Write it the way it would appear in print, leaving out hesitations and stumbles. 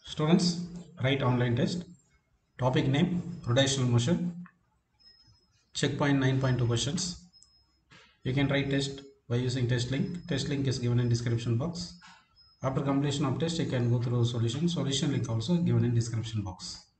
Students, write online test. Topic name rotational motion. Checkpoint 9.2 questions. You can write test by using test link. Test link is given in description box. After completion of test, you can go through solution. Solution link also given in description box.